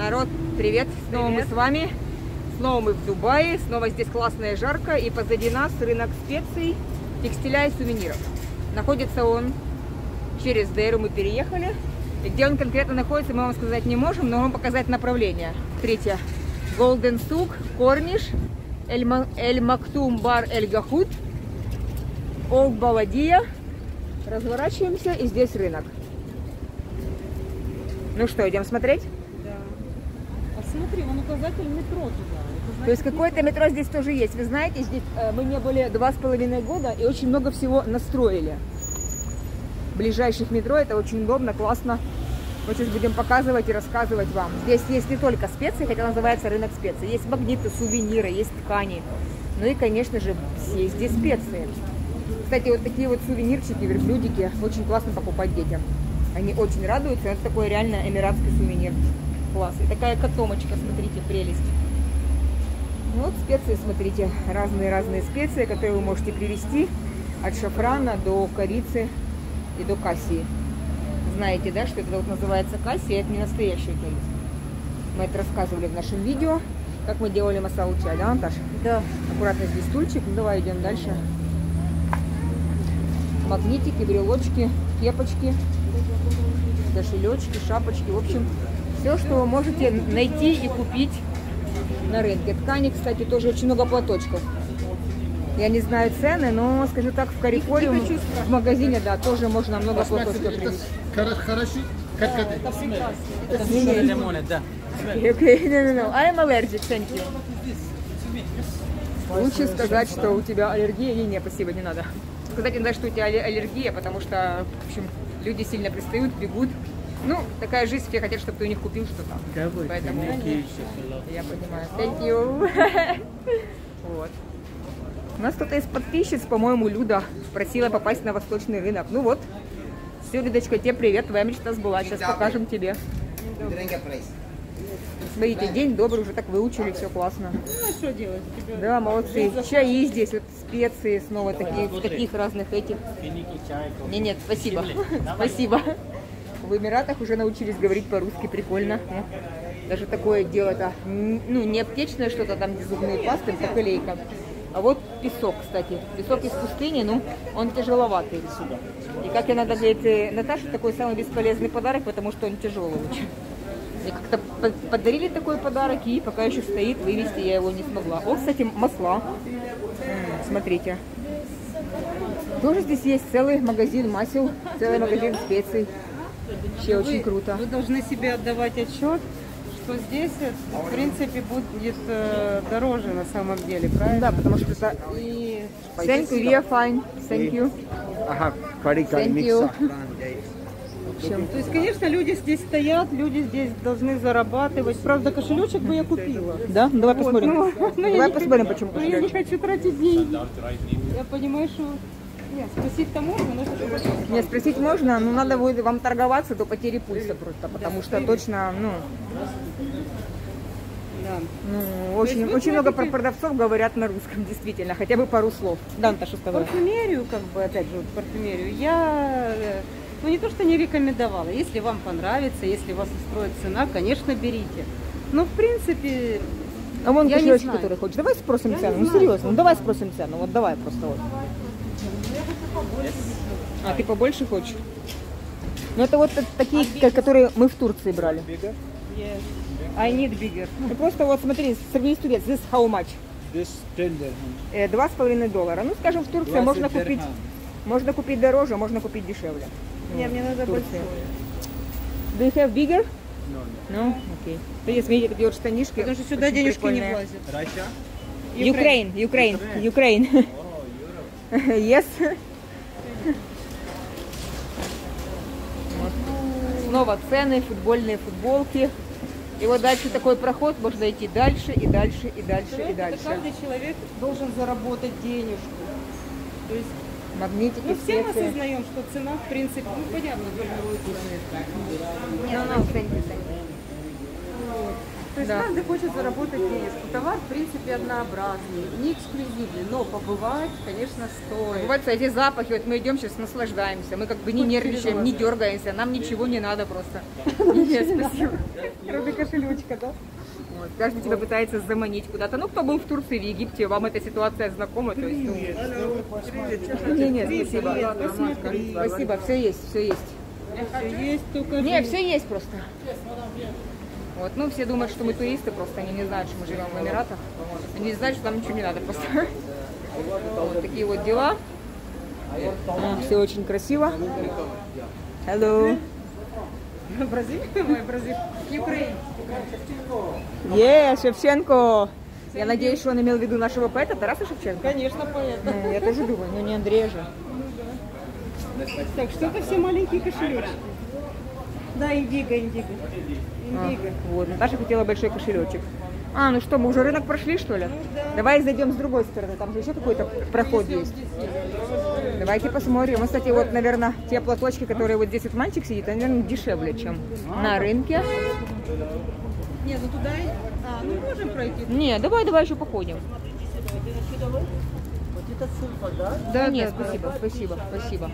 Народ, привет! Снова мы с вами. Снова мы в Дубае. Снова здесь классно и жарко. И позади нас рынок специй, текстиля и сувениров. Находится он через Дейру. Мы переехали. И где он конкретно находится, мы вам сказать не можем, но вам показать направление. Смотрите. Golden Souk, Корниш, Эль Мактум Бар Эль Гахут, Олд Баладия. Разворачиваемся, и здесь рынок. Ну что, идем смотреть? Да. А смотри, вон указатель метро туда. То есть какое-то метро здесь тоже есть. Вы знаете, здесь мы не были 2,5 года и очень много всего настроили. Ближайших метро, это очень удобно, классно. Мы сейчас будем показывать и рассказывать вам. Здесь есть не только специи, хотя называется рынок специй. Есть магниты, сувениры, есть ткани. Ну и, конечно же, есть здесь специи. Кстати, вот такие вот сувенирчики, верблюдики, очень классно покупать детям. Они очень радуются. Это такой реально эмиратский сувенир. Класс. И такая котомочка, смотрите, прелесть. Вот специи, смотрите, разные-разные специи, которые вы можете привезти от шафрана до корицы и до кассии. Знаете, да, что это вот называется кассия, это не настоящая корица. Мы это рассказывали в нашем видео, как мы делали масалу чай, да, Наташа? Да. Аккуратно здесь стульчик. Ну, давай идем дальше. Магнитики, брелочки, кепочки, кошелечки, шапочки. В общем, все, что вы можете найти и купить на рынке. Ткани, кстати, тоже очень много платочков. Я не знаю цены, но, скажу так, в Карифоре, в магазине, да, тоже можно много платочков привезти. Хорошо, как это? Это прекрасно. Это лимон, да. Okay, no. I'm allergic, thank you. Лучше сказать, что у тебя аллергия или нет, спасибо, не надо. Сказать иногда, что у тебя аллергия, потому что, в общем, люди сильно пристают, бегут. Ну, такая жизнь, все хотят, чтобы ты у них купил что-то. Поэтому я понимаю. Thank you. Вот. У нас кто-то из подписчиц, по-моему, Люда, просила попасть на восточный рынок. Ну вот. Все, Людочка, тебе привет, твоя мечта сбылась. Сейчас покажем тебе. Смотрите, день добрый, уже так выучили, все классно. Ну, а что делать? Да, молодцы. Чаи здесь, вот специи снова такие, в таких разных этих. Нет, спасибо. Спасибо. В Эмиратах уже научились говорить по-русски, прикольно. Даже такое дело-то, ну, не аптечное что-то там, где зубные пасты, по колейкам. А вот песок, кстати. Песок из пустыни, ну, он тяжеловатый. И как я надо говорить, Наташе, такой самый бесполезный подарок, потому что он тяжелый очень. Мне как-то подарили такой подарок, и пока еще стоит, вывести я его не смогла. О, кстати, масла. Смотрите. Тоже здесь есть целый магазин масел, целый магазин специй. Вообще очень круто. Вы должны себе отдавать отчет, что здесь, в принципе, будет дороже на самом деле, правильно? Да, потому что это... И... Thank you, we are fine. Thank you. Thank you. То есть, конечно, люди здесь стоят, люди здесь должны зарабатывать. Правда, кошелечек бы я купила. Да? Ну, давай посмотрим. Вот, Давай посмотрим, почему но я не кошелечек. хочу тратить деньги. Я понимаю, что... Нет, спросить-то можно, но это... Нет, спросить можно, но надо будет вам торговаться до потери пульса просто, потому что точно, ну... Да. Ну, очень много продавцов говорят на русском, действительно, хотя бы пару слов. Да, Наташа сказала. Парфюмерию, как бы, опять же, вот парфюмерию, я, ну, не то, что не рекомендовала. Если вам понравится, если вас устроит цена, конечно, берите. Но, в принципе, А вон я не кошелечек, знаю. который хочешь. Давай спросим Я цену, не ну знаю. серьезно, ну давай спросим цену, вот давай просто вот. А, ты побольше хочешь? Ну это вот такие, которые мы в Турции брали. Yes. I need bigger. Ну, просто вот смотри, сравни с турец, this how much? This $10. $2,5. Ну, скажем, в Турции можно купить дороже, можно купить дешевле. Не, мне надо Турция. большое. Do you have bigger? No, No? Окей. То есть, видите, такие вот штанишки. Потому что сюда очень денежки прикольные. не влазят. Russia? Ukraine. Yes. Вот. Снова цены, футбольные футболки. И вот дальше такой проход, можно идти дальше, и дальше, и дальше, и дальше. Каждый человек должен заработать денежку. То есть, Магнитики, ну, все мы специи. осознаем, что цена, в принципе, ну, понятно, формируется. No, thank you. То есть Да. каждый хочет заработать денежку. Товар, в принципе, однообразный, не эксклюзивный, но побывать, конечно, стоит. Вот эти запахи, вот мы идем сейчас, наслаждаемся. Мы как бы не нервничаем, не дергаемся, нам ничего не надо просто. Нет, спасибо. Кроме кошелечка, да? Вот, каждый тебя пытается заманить куда-то. Ну, кто был в Турции, в Египте, вам эта ситуация знакома, то есть... Нет, спасибо. Спасибо, все есть, все есть. Есть только... Не, все есть просто. Вот, ну, все думают, что мы туристы, просто они не знают, что мы живем в Эмиратах. Они не знают, что нам ничего не надо просто. Вот такие вот дела. Все очень красиво. Hello. Бразилия, мой Бразилия. Украина. Шевченко. Я надеюсь, что он имел в виду нашего поэта Тараса Шевченко. Конечно, поэт. Ну, я тоже думаю, но не Андрея же. Так, что это все маленькие кошелечки. Да, индиго. Вот, Наташа хотела большой кошелечек. Ну что, мы уже рынок прошли, что ли? Давай зайдем с другой стороны, там же еще какой-то проход есть. Давайте посмотрим. Ну, кстати, вот, наверное, те платочки, которые вот здесь вот мальчик сидит, они, наверное, дешевле, чем на рынке. Не, ну туда... ну можем пройти. Не, давай еще походим. Да, нет, спасибо.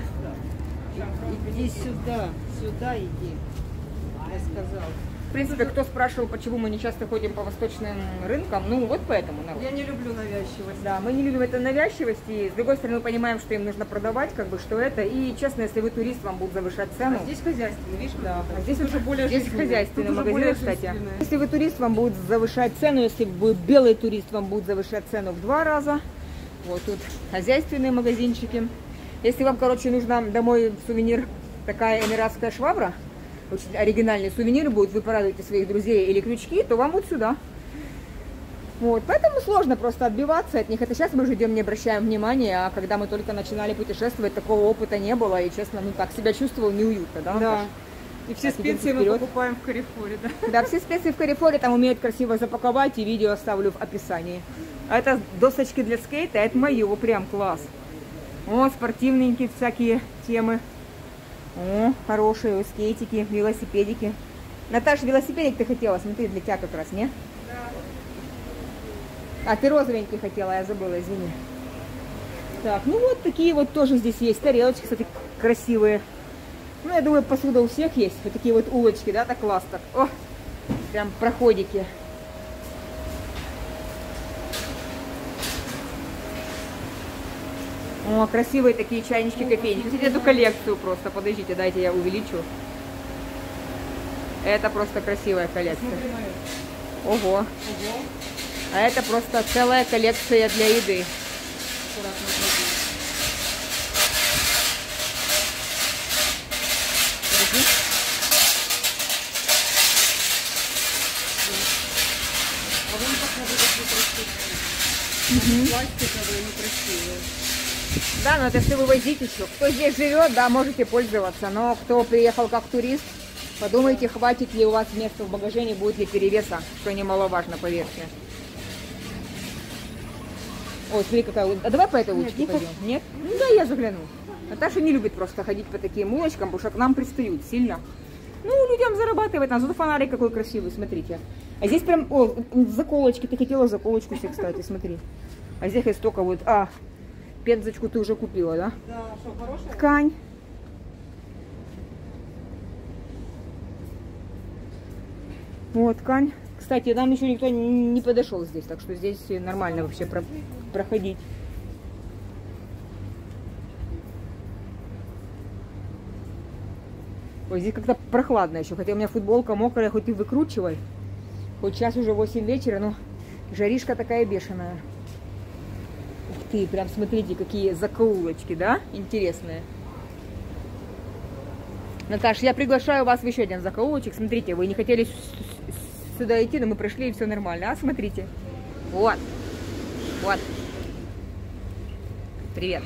Иди сюда, иди. Я сказал. В принципе, кто спрашивал, почему мы не часто ходим по восточным рынкам, ну вот поэтому, народ. Я не люблю навязчивость. Да, мы не любим эту навязчивость, и с другой стороны мы понимаем, что им нужно продавать, как бы, что это. И честно, если вы турист, вам будут завышать цену. А здесь хозяйственный, видишь? Да, а здесь уже более здесь хозяйственный Тут уже магазин, более кстати. жизненное. Если вы турист, вам будут завышать цену, если вы белый турист, вам будут завышать цену в 2 раза. Вот тут хозяйственные магазинчики. Если вам, короче, нужна домой сувенир, такая эмиратская швабра, очень оригинальный сувенир будет, вы порадуете своих друзей или крючки, то вам вот сюда. Вот, поэтому сложно просто отбиваться от них. Это сейчас мы уже идем, не обращаем внимания, а когда мы только начинали путешествовать, такого опыта не было, и, честно, ну так себя чувствовал неуютно, да? Да. И все Так, идем специи мы вперед. покупаем в Карифоре, да? Да, все специи в Карифоре там умеют красиво запаковать, и видео оставлю в описании. А это досочки для скейта, это моего прям класс. О, спортивненькие всякие темы. О, хорошие скейтики, велосипедики. Наташа, велосипедик ты хотела, смотри, для тебя как раз, не? Да. А ты розовенький хотела, я забыла, извини. Так, ну вот такие вот тоже здесь есть тарелочки, кстати, красивые. Ну, я думаю, посуда у всех есть. Вот такие вот улочки, да, так класс так. О, прям проходики. О, красивые такие чайнички, кофейнички. Смотрите эту коллекцию просто. Подождите, дайте я увеличу. Это просто красивая коллекция. Ого. А это просто целая коллекция для еды. Пластиковые, некрасивые. Да, но это если вывозить еще. Кто здесь живет, да, можете пользоваться. Но кто приехал как турист, подумайте, хватит ли у вас места в багаже, не будет ли перевеса, что немаловажно, поверьте. Ой, смотри, какая улочка. А давай по этой улочке пойдем? Нет? Ну да, я загляну. Наташа не любит просто ходить по таким улочкам, потому что к нам пристают сильно. Ну, людям зарабатывать, а зато фонарик какой красивый, смотрите. А здесь прям, о, заколочки, ты хотела заколочку себе, кстати, смотри. А здесь есть только вот, пензочку ты уже купила, да? Да, что, хорошая? Ткань. Вот, ткань. Кстати, нам еще никто не подошел здесь, так что здесь нормально вообще проходить. Ой, здесь как-то прохладно еще, хотя у меня футболка мокрая, хоть и выкручивай. Хоть сейчас уже 8 вечера, но жаришка такая бешеная. Ух ты, прям смотрите, какие закоулочки, да? Интересные. Наташ, я приглашаю вас в еще один закоулочек. Смотрите, вы не хотели сюда идти, но мы пришли, и все нормально. А, смотрите. Вот. Вот. Привет.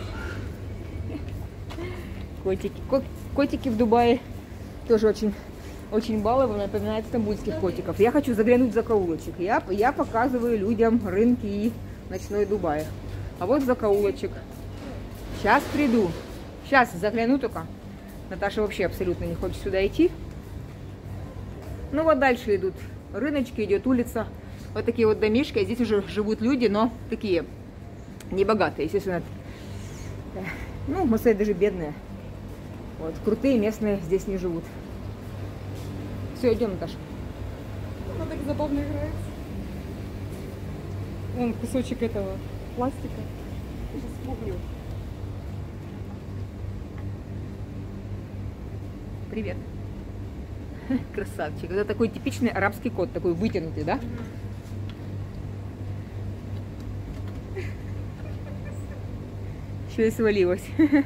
Котики. Котики в Дубае тоже очень баловые, напоминают стамбульских котиков. Я хочу заглянуть в закоулочек. Я показываю людям рынки и ночной Дубай. А вот закоулочек. Сейчас приду. Сейчас загляну только. Наташа вообще абсолютно не хочет сюда идти. Ну вот дальше идут рыночки, идет улица. Вот такие вот домишки. Здесь уже живут люди, но такие небогатые, естественно. Ну, можно сказать, даже бедные. Вот, крутые местные здесь не живут. Все, идем, Наташа. Она так забавно играется. Вон кусочек этого пластика. Я сейчас спугну. Привет. Красавчик. Это такой типичный арабский кот, такой вытянутый, да? Еще и свалилась.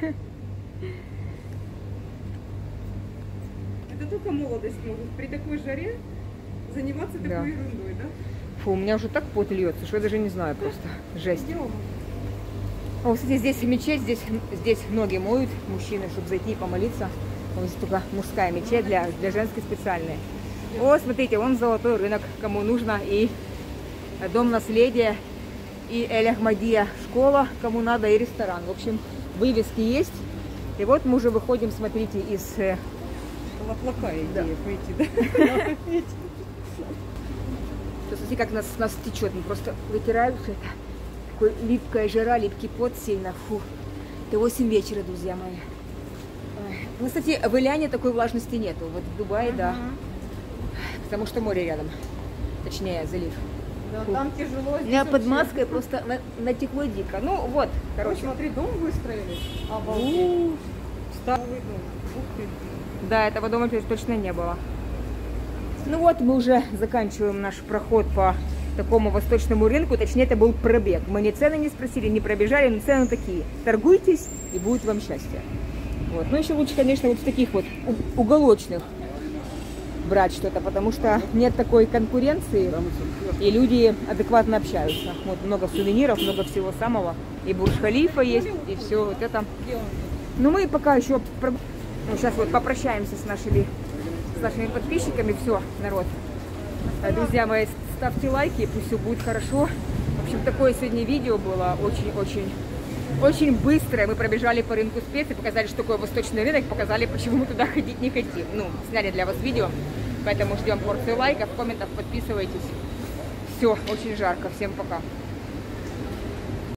Это только молодость может при такой жаре заниматься такой Да. ерундой, да? Фу, у меня уже так пот льется, что я даже не знаю просто. Жесть. Идем. О, кстати, здесь мечеть, здесь ноги моют мужчины, чтобы зайти и помолиться. Вот здесь только мужская мечеть, для женской специальная. О, смотрите, вон золотой рынок, кому нужно, и дом наследия, и Эль-Ахмадия школа, кому надо, и ресторан. В общем, вывески есть. И вот мы уже выходим, смотрите, из... Плохая Да. идея пойти, да? Смотрите, как нас течет, мы просто вытираем все это. Такой липкая жара, липкий пот сильно. Фу. Это 8 вечера, друзья мои. Ой. Ну, кстати, в Иляне такой влажности нету. Вот в Дубае, да. Потому что море рядом. Точнее, залив. Да, Фу. там тяжело. У меня здесь под вообще. маской просто натекло дико. Ну вот, Ой, короче. смотри, дом выстроили. Обалдеть. Старый дом. Ух ты. Да, этого дома точно не было. Ну вот, мы уже заканчиваем наш проход по такому восточному рынку. Точнее, это был пробег. Мы ни цены не спросили, не пробежали, но цены такие. Торгуйтесь, и будет вам счастье. Вот. Ну, еще лучше, конечно, вот в таких вот уголочных брать что-то, потому что нет такой конкуренции, и люди адекватно общаются. Вот много сувениров, много всего самого. И Бурдж-Халифа есть, и все вот это. Где он? Но мы пока еще сейчас вот попрощаемся с нашими подписчиками. Все, народ. Друзья мои, ставьте лайки, пусть все будет хорошо. В общем, такое сегодня видео было очень быстрое. Мы пробежали по рынку специй, показали, что такое восточный рынок, показали, почему мы туда ходить не хотим. Ну, сняли для вас видео, поэтому ждем порцию лайков, комментов, подписывайтесь. Все, очень жарко. Всем пока.